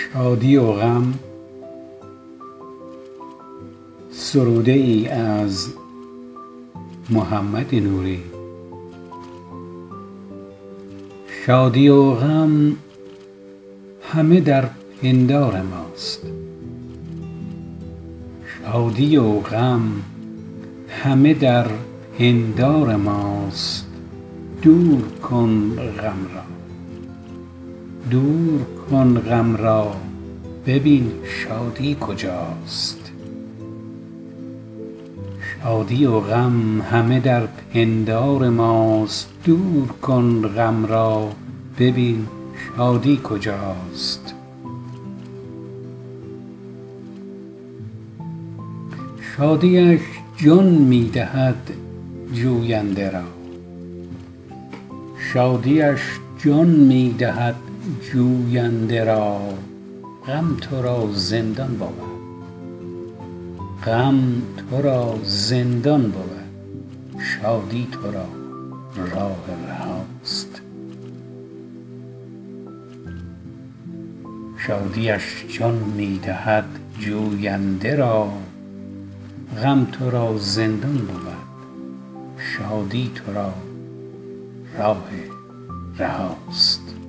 شادی و غم. سروده ای از محمد نوری. شادی و غم همه در پندار ماست. شادی و غم همه در پندار ماست. دور کن غم را، دور کن غم را، ببین شادی کجاست. شادی و غم همه در پندار ماست. دور کن غم را، ببین شادی کجاست. شادیش جان می دهد جوینده را. شادیش جان می دهد جوینده را. غم تو را زندان بود، غم تو را زندان بود. شادی تو را راه رهاست. شادیش جان می دهد جوینده را. غم تو را زندان بود. شادی تو را راه رهاست.